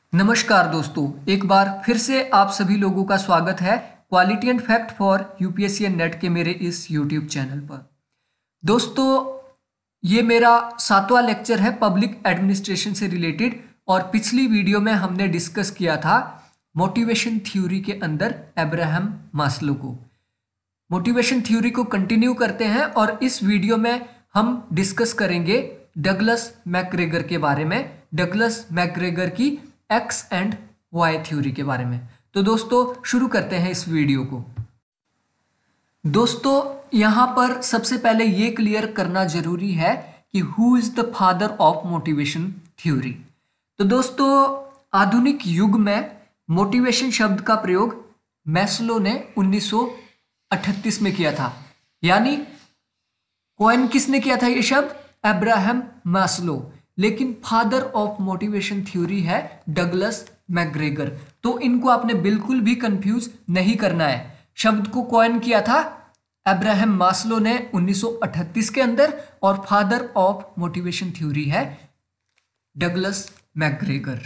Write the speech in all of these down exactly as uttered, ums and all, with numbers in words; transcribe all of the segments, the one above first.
नमस्कार दोस्तों, एक बार फिर से आप सभी लोगों का स्वागत है quality and fact for UPSC and NET के मेरे इस यूट्यूब चैनल पर। दोस्तों, ये मेरा सातवां लेक्चर है पब्लिक एडमिनिस्ट्रेशन से रिलेटेड और पिछली वीडियो में हमने डिस्कस किया था मोटिवेशन थ्योरी के अंदर अब्राहम मास्लो को। मोटिवेशन थ्योरी को कंटिन्यू करते हैं और इस वीडियो में हम डिस्कस करेंगे डगलस मैकग्रेगर के बारे में, डगलस मैकग्रेगर की एक्स एंड वाई थ्योरी के बारे में। तो दोस्तों शुरू करते हैं इस वीडियो को। दोस्तों यहां पर सबसे पहले ये क्लियर करना जरूरी है कि who is the father of motivation theory. तो दोस्तों आधुनिक युग में मोटिवेशन शब्द का प्रयोग मैस्लो ने उन्नीस सौ अड़तीस में किया था, यानी कॉइन किसने किया था ये शब्द? Abraham Maslow. लेकिन फादर ऑफ मोटिवेशन थ्योरी है डगलस मैकग्रेगर। तो इनको आपने बिल्कुल भी कंफ्यूज नहीं करना है। शब्द को कॉइन किया था अब्राहम मास्लो ने उन्नीस सौ अड़तीस के अंदर और फादर ऑफ मोटिवेशन थ्योरी है डगलस मैकग्रेगर।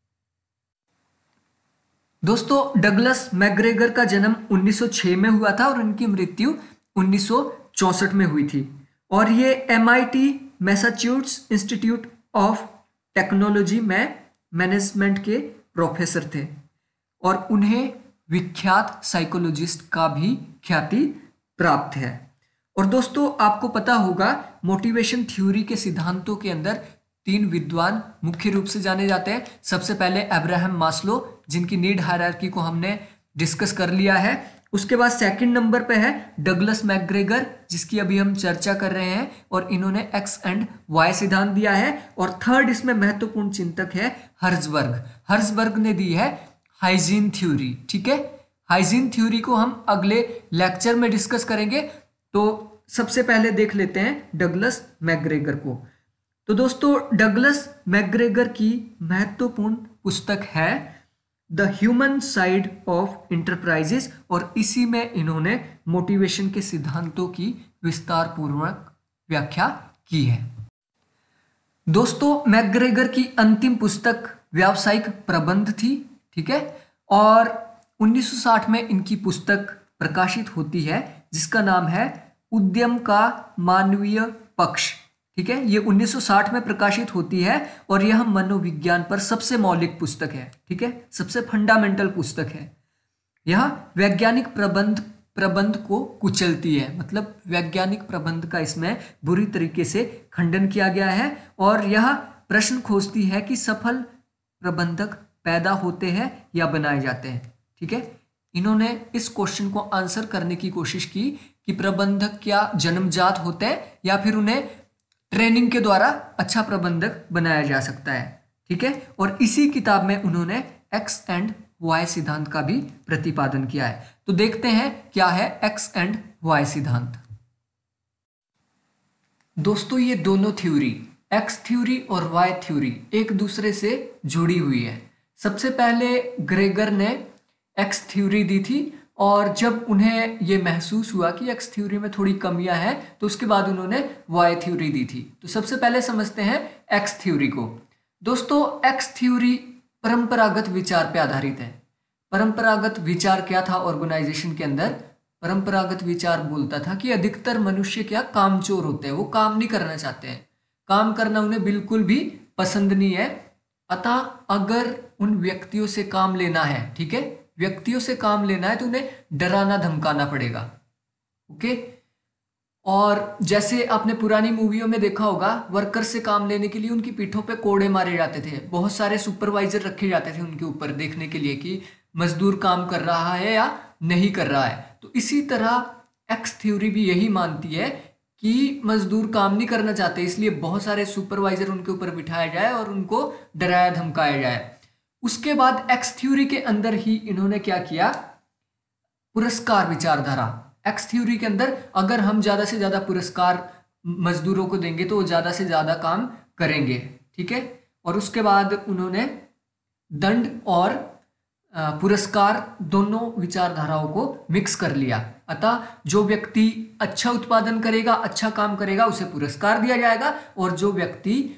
दोस्तों डगलस मैकग्रेगर का जन्म उन्नीस सौ छह में हुआ था और उनकी मृत्यु उन्नीस सौ चौसठ में हुई थी। और ये M I T Massachusetts Institute of Technology में मैनेजमेंट के प्रोफेसर थे और उन्हें विख्यात साइकोलॉजिस्ट का भी ख्याति प्राप्त है। और दोस्तों आपको पता होगा मोटिवेशन थ्योरी के सिद्धांतों के अंदर तीन विद्वान मुख्य रूप से जाने जाते हैं। सबसे पहले अब्राहम मास्लो, जिनकी नीड हायरार्की को हमने डिस्कस कर लिया है। उसके बाद सेकंड नंबर पे है डगलस मैकग्रेगर, जिसकी अभी हम चर्चा कर रहे हैं और इन्होंने एक्स एंड वाई सिद्धांत दिया है। और थर्ड इसमें महत्वपूर्ण चिंतक है हर्जबर्ग। हर्जबर्ग ने दी है हाइजीन थ्योरी। ठीक है, हाइजीन थ्योरी को हम अगले लेक्चर में डिस्कस करेंगे। तो सबसे पहले देख लेते हैं डगलस मैकग्रेगर को। तो दोस्तों डगलस मैकग्रेगर की महत्वपूर्ण पुस्तक है the human side of enterprises और इसी में इन्होंने मोटिवेशन के सिद्धांतों की विस्तार पूर्वक व्याख्या की है। दोस्तों मैकग्रेगर की अंतिम पुस्तक व्यावसायिक प्रबंध थी। ठीक है, और उन्नीस सौ साठ में इनकी पुस्तक प्रकाशित होती है जिसका नाम है उद्यम का मानवीय पक्ष। ठीक है, ये उन्नीस सौ साठ में प्रकाशित होती है और यह मनोविज्ञान पर सबसे मौलिक पुस्तक है। ठीक है, सबसे फंडामेंटल पुस्तक है। यह वैज्ञानिक प्रबंध प्रबंध को कुचलती है, मतलब वैज्ञानिक प्रबंध का इसमें बुरी तरीके से खंडन किया गया है और यह प्रश्न खोजती है कि सफल प्रबंधक पैदा होते हैं या बनाए जाते हैं। ठीक है, इन्होंने इस क्वेश्चन को आंसर करने की कोशिश की कि प्रबंधक क्या जन्मजात होते हैं या फिर उन्हें ट्रेनिंग के द्वारा अच्छा प्रबंधक बनाया जा सकता है। ठीक है, और इसी किताब में उन्होंने एक्स एंड वाई सिद्धांत का भी प्रतिपादन किया है। तो देखते हैं क्या है एक्स एंड वाई सिद्धांत। दोस्तों ये दोनों थ्योरी, एक्स थ्योरी और वाई थ्योरी, एक दूसरे से जुड़ी हुई है। सबसे पहले ग्रेगर ने एक्स थ्योरी दी थी और जब उन्हें ये महसूस हुआ कि एक्स थ्योरी में थोड़ी कमियां हैं तो उसके बाद उन्होंने वाई थ्योरी दी थी। तो सबसे पहले समझते हैं एक्स थ्योरी को। दोस्तों एक्स थ्योरी परंपरागत विचार पे आधारित है। परंपरागत विचार क्या था ऑर्गेनाइजेशन के अंदर? परंपरागत विचार बोलता था कि अधिकतर मनुष्य क्या कामचोर होते हैं, वो काम नहीं करना चाहते हैं, काम करना उन्हें बिल्कुल भी पसंद नहीं है। अतः अगर उन व्यक्तियों से काम लेना है, ठीक है, व्यक्तियों से काम लेना है तो उन्हें डराना धमकाना पड़ेगा। ओके, और जैसे आपने पुरानी मूवियों में देखा होगा वर्कर से काम लेने के लिए उनकी पीठों पे कोड़े मारे जाते थे, बहुत सारे सुपरवाइजर रखे जाते थे उनके ऊपर देखने के लिए कि मजदूर काम कर रहा है या नहीं कर रहा है। तो इसी तरह एक्स थ्योरी भी यही मानती है कि मजदूर काम नहीं करना चाहते, इसलिए बहुत सारे सुपरवाइजर उनके ऊपर बिठाया जाए और उनको डराया धमकाया जाए। उसके बाद एक्स थ्योरी के अंदर ही इन्होंने क्या किया? पुरस्कार विचारधारा। एक्स थ्योरी के अंदर अगर हम ज्यादा से ज्यादा पुरस्कार मजदूरों को देंगे तो वो ज्यादा से ज्यादा काम करेंगे। ठीक है, और उसके बाद उन्होंने दंड और पुरस्कार दोनों विचारधाराओं को मिक्स कर लिया। अतः जो व्यक्ति अच्छा उत्पादन करेगा, अच्छा काम करेगा, उसे पुरस्कार दिया जाएगा और जो व्यक्ति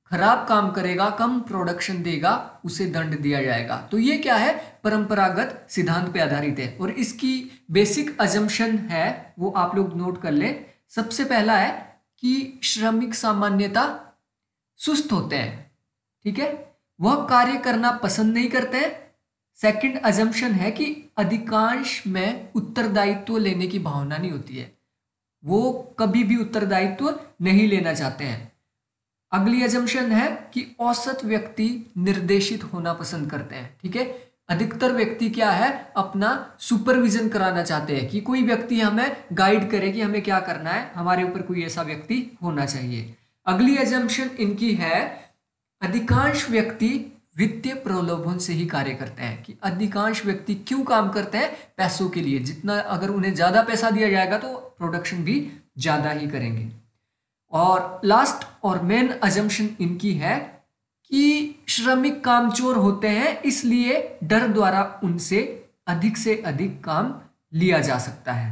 खराब काम करेगा, कम प्रोडक्शन देगा, उसे दंड दिया जाएगा। तो ये क्या है, परंपरागत सिद्धांत पे आधारित है। और इसकी बेसिक अजम्पशन है वो आप लोग नोट कर लें। सबसे पहला है कि श्रमिक सामान्यता सुस्त होते हैं, ठीक है, वह कार्य करना पसंद नहीं करते हैं। सेकंड अजम्पशन है कि अधिकांश में उत्तरदायित्व लेने की भावना नहीं होती है, वो कभी भी उत्तरदायित्व नहीं लेना चाहते हैं। अगली अजम्पशन है कि औसत व्यक्ति निर्देशित होना पसंद करते हैं, ठीक है, अधिकतर व्यक्ति क्या है, अपना सुपरविजन कराना चाहते हैं कि कोई व्यक्ति हमें गाइड करे कि हमें क्या करना है, हमारे ऊपर कोई ऐसा व्यक्ति होना चाहिए। अगली अजम्पशन इनकी है अधिकांश व्यक्ति वित्तीय प्रलोभन से ही कार्य करते हैं, कि अधिकांश व्यक्ति क्यों काम करते हैं, पैसों के लिए। जितना अगर उन्हें ज्यादा पैसा दिया जाएगा तो प्रोडक्शन भी ज्यादा ही करेंगे। और लास्ट और मेन अजम्पशन इनकी है कि श्रमिक कामचोर होते हैं, इसलिए डर द्वारा उनसे अधिक से अधिक काम लिया जा सकता है।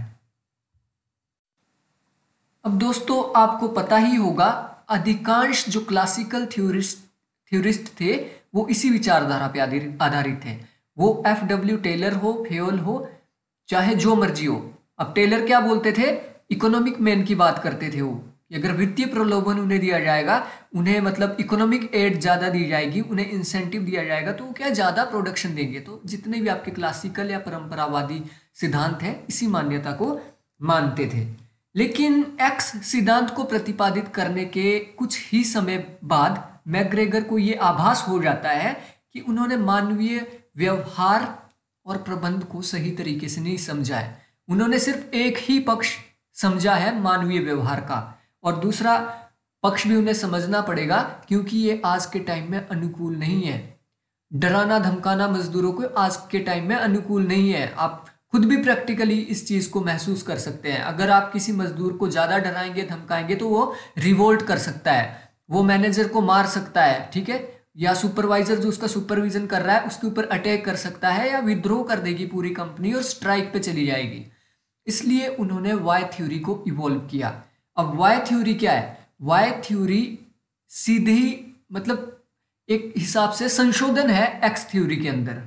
अब दोस्तों आपको पता ही होगा, अधिकांश जो क्लासिकल थ्योरिस्ट थ्योरिस्ट थे वो इसी विचारधारा पे आधारित थे। वो एफ डब्ल्यू टेलर हो, फेयोल हो, चाहे जो मर्जी हो। अब टेलर क्या बोलते थे, इकोनॉमिक मैन की बात करते थे वो, कि अगर वित्तीय प्रलोभन उन्हें दिया जाएगा, उन्हें मतलब इकोनॉमिक एड ज़्यादा दी जाएगी, उन्हें इंसेंटिव दिया जाएगा, तो वो क्या ज़्यादा प्रोडक्शन देंगे। तो जितने भी आपके क्लासिकल या परंपरावादी सिद्धांत हैं इसी मान्यता को मानते थे। लेकिन एक्स सिद्धांत को प्रतिपादित करने के कुछ ही समय बाद मैग्रेगर को ये आभास हो जाता है कि उन्होंने मानवीय व्यवहार और प्रबंध को सही तरीके से नहीं समझा है। उन्होंने सिर्फ एक ही पक्ष समझा है मानवीय व्यवहार का, और दूसरा पक्ष भी उन्हें समझना पड़ेगा, क्योंकि ये आज के टाइम में अनुकूल नहीं है। डराना धमकाना मजदूरों को आज के टाइम में अनुकूल नहीं है। आप खुद भी प्रैक्टिकली इस चीज को महसूस कर सकते हैं। अगर आप किसी मजदूर को ज्यादा डराएंगे धमकाएंगे तो वो रिवोल्ट कर सकता है, वो मैनेजर को मार सकता है, ठीक है, या सुपरवाइजर जो उसका सुपरविजन कर रहा है उसके ऊपर अटैक कर सकता है, या विद्रोह कर देगी पूरी कंपनी और स्ट्राइक पे चली जाएगी। इसलिए उन्होंने वाई थ्योरी को इवॉल्व किया। अब वाई थ्योरी क्या है, वाई थ्योरी सीधी मतलब एक हिसाब से संशोधन है एक्स थ्योरी के अंदर।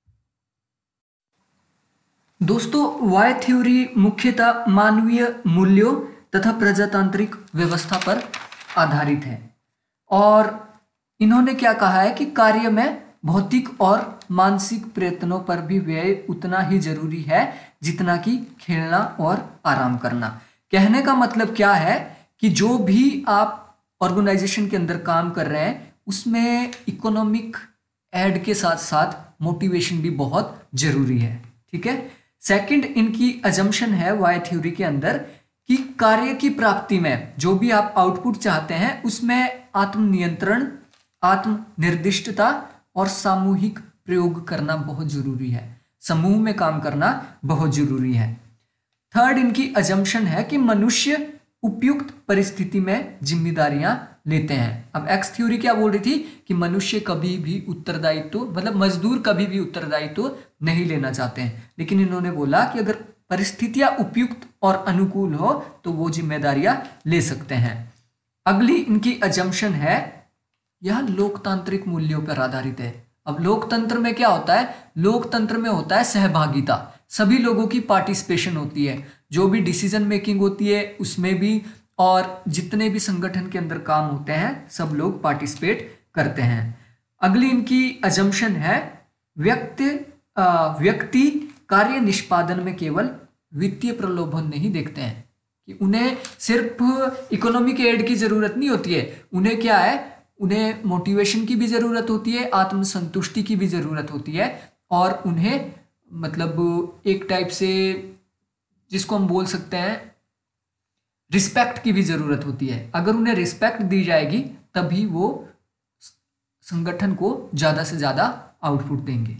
दोस्तों वाई थ्योरी मुख्यतः मानवीय मूल्यों तथा प्रजातांत्रिक व्यवस्था पर आधारित है, और इन्होंने क्या कहा है कि कार्य में भौतिक और मानसिक प्रयत्नों पर भी व्यय उतना ही जरूरी है जितना कि खेलना और आराम करना। कहने का मतलब क्या है कि जो भी आप ऑर्गेनाइजेशन के अंदर काम कर रहे हैं उसमें इकोनॉमिक एड के साथ साथ मोटिवेशन भी बहुत जरूरी है, ठीक है। सेकंड इनकी अजम्पशन है वाई थ्योरी के अंदर कि कार्य की प्राप्ति में जो भी आप आउटपुट चाहते हैं उसमें आत्मनियंत्रण, आत्मनिर्दिष्टता और सामूहिक प्रयोग करना बहुत जरूरी है, समूह में काम करना बहुत जरूरी है। थर्ड इनकी अजम्पशन है कि मनुष्य उपयुक्त परिस्थिति में जिम्मेदारियां लेते हैं। अब एक्स थ्योरी क्या बोल रही थी कि मनुष्य कभी भी उत्तरदायित्व मतलब मजदूर कभी भी उत्तरदायित्व नहीं लेना चाहते हैं, लेकिन इन्होंने बोला कि अगर परिस्थितियां उपयुक्त और अनुकूल हो तो वो जिम्मेदारियां ले सकते हैं। अगली इनकी अजम्पशन है यह लोकतांत्रिक मूल्यों पर आधारित है। अब लोकतंत्र में क्या होता है, लोकतंत्र में होता है सहभागिता, सभी लोगों की पार्टिसिपेशन होती है, जो भी डिसीजन मेकिंग होती है उसमें भी, और जितने भी संगठन के अंदर काम होते हैं सब लोग पार्टिसिपेट करते हैं। अगली इनकी अजम्पशन है व्यक्ति व्यक्ति कार्य निष्पादन में केवल वित्तीय प्रलोभन नहीं देखते हैं, कि उन्हें सिर्फ इकोनॉमिक एड की जरूरत नहीं होती है, उन्हें क्या है, उन्हें मोटिवेशन की भी जरूरत होती है, आत्मसंतुष्टि की भी जरूरत होती है, और उन्हें मतलब एक टाइप से जिसको हम बोल सकते हैं रिस्पेक्ट की भी जरूरत होती है। अगर उन्हें रिस्पेक्ट दी जाएगी तभी वो संगठन को ज्यादा से ज्यादा आउटपुट देंगे।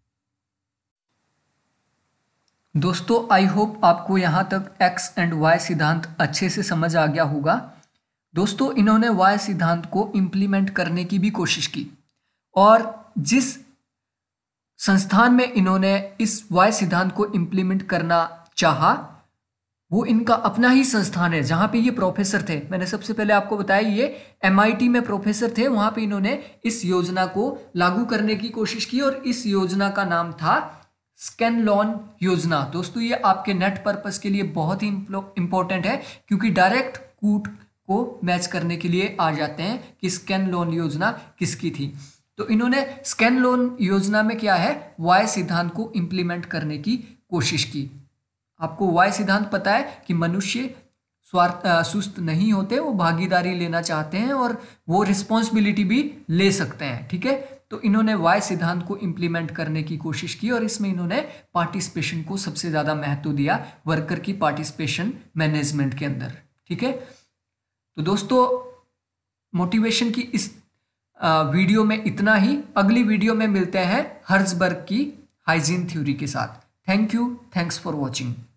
दोस्तों आई होप आपको यहां तक एक्स एंड वाई सिद्धांत अच्छे से समझ आ गया होगा। दोस्तों इन्होंने वाई सिद्धांत को इम्प्लीमेंट करने की भी कोशिश की, और जिस संस्थान में इन्होंने इस वाई सिद्धांत को इम्प्लीमेंट करना चाहा वो इनका अपना ही संस्थान है जहाँ पे ये प्रोफेसर थे। मैंने सबसे पहले आपको बताया ये एम आई टी में प्रोफेसर थे, वहाँ पे इन्होंने इस योजना को लागू करने की कोशिश की और इस योजना का नाम था स्कैनलॉन योजना। दोस्तों ये आपके नेट पर्पस के लिए बहुत ही इंपॉर्टेंट है, क्योंकि डायरेक्ट कूट को मैच करने के लिए आ जाते हैं कि स्कैनलॉन योजना किसकी थी। तो इन्होंने स्कैनलॉन योजना में क्या है, वाई सिद्धांत को इंप्लीमेंट करने की कोशिश की। आपको वाई सिद्धांत पता है कि मनुष्य स्वार्थ सुस्त नहीं होते, वो भागीदारी लेना चाहते हैं और वो रिस्पॉन्सिबिलिटी भी ले सकते हैं, ठीक है। तो इन्होंने वाई सिद्धांत को इंप्लीमेंट करने की कोशिश की और इसमें इन्होंने पार्टिसिपेशन को सबसे ज़्यादा महत्व दिया, वर्कर की पार्टिसिपेशन मैनेजमेंट के अंदर, ठीक है। तो दोस्तों मोटिवेशन की इस वीडियो में इतना ही। अगली वीडियो में मिलते हैं हर्ट्जबर्ग की हाइजीन थ्योरी के साथ। Thank you, thanks for watching.